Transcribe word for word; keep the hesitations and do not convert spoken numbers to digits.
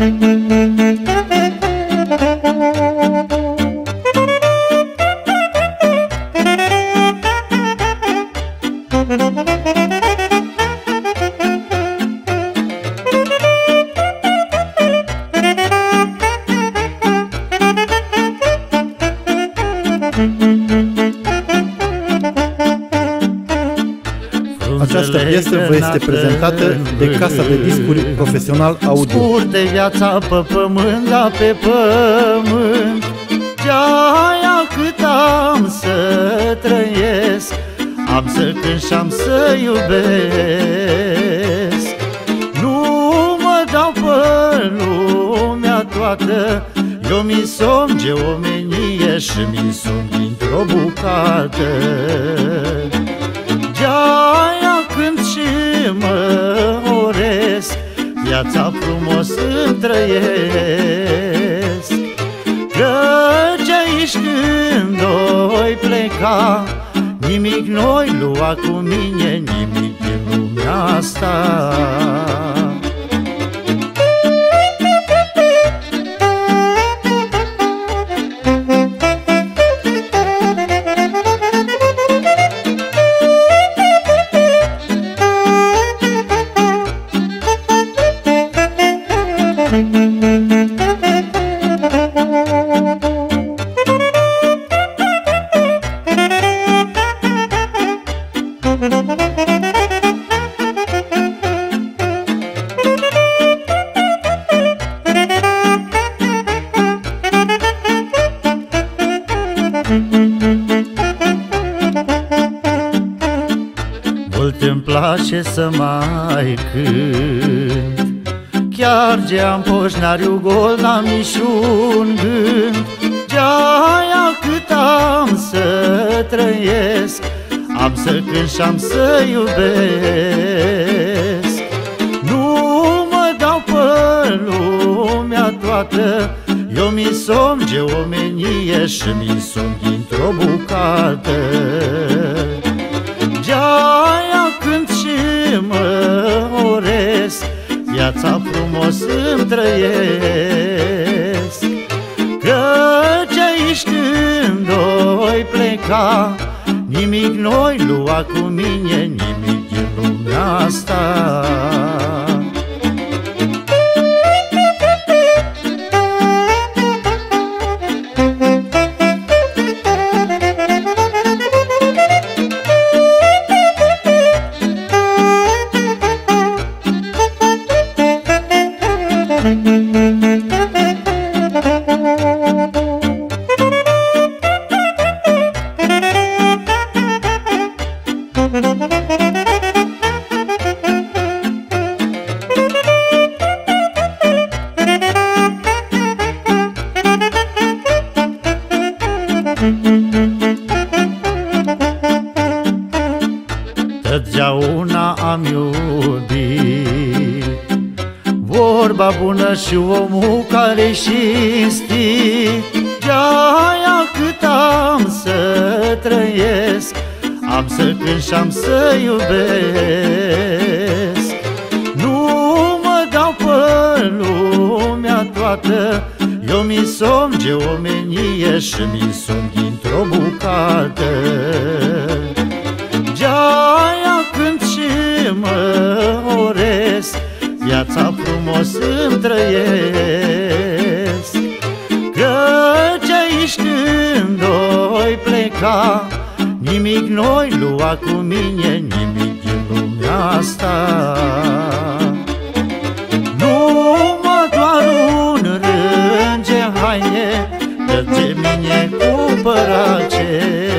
Această piesă vă este prezentată de Casa de Discuri Profesional Audio. Scurt de viața pe pământ, da pe pământ, de-aia cât am să trăiesc, am să cânt și am să iubesc. Nu mă dau pe lumea toată, eu mi somge omenie și mi somn dintr-o bucată. De-aia cânt și mă oresc, viața frumos îmi trăiesc. Căci aici când oi pleca, nimic n-oi lua cu mine, nimic din lumea asta. Mult îmi place să mai cânt, chiar ce am poșnariu gol, n-am niciun gând. De-aia cât am să trăiesc, am să cânt și am să iubesc. Nu mă dau pe lumea toată, eu mi somge omenie și mi somn dintr-o bucată. De-aia cânt și mă oresc, viața frumos îmi trăiesc. Căci aici când oi pleca, nimic n-oi lua cu mine, nimic din lumea asta. Totdeauna am iubit vorba bună și omul care-i cinstit. De-aia cât am să trăiesc, am să cânt și am să iubesc. Nu mă dau pe lumea toată, eu mi somge omenie și mi somn dintr-o bucată. De-aia cânt și mă oresc, viața frumos îmi trăiesc. Căci aici când oi pleca, nimic n-oi lua cu mine, nimic din lumea asta. Numai doar un rânge haine, de mine cumpărace.